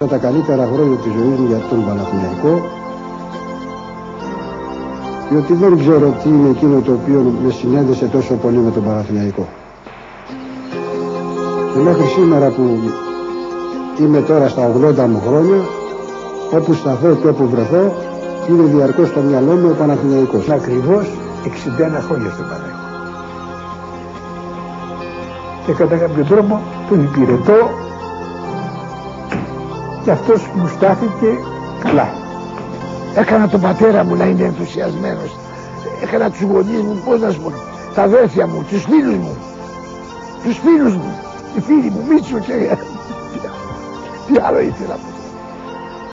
Τα καλύτερα χρόνια της ζωής μου για τον Παναθηναϊκό, διότι δεν ξέρω τι είναι εκείνο το οποίο με συνέδεσε τόσο πολύ με τον Παναθηναϊκό. Και μέχρι σήμερα που είμαι τώρα στα 80 μου χρόνια, όπου σταθώ και όπου βρεθώ, είναι διαρκώς στο μυαλό μου ο Παναθηναϊκός. Ακριβώς 61 χρόνια στον Παναθηναϊκό. Και κατά κάποιο τρόπο τον υπηρετώ και αυτός μου στάθηκε καλά. Έκανα τον πατέρα μου να είναι ενθουσιασμένος. Έκανα τους γονείς μου, πώς να σου πω, τα αδέρφια μου, τους φίλους μου. Τους φίλους μου, οι φίλοι μου, Μίτσο και... Τι άλλο ήθελα.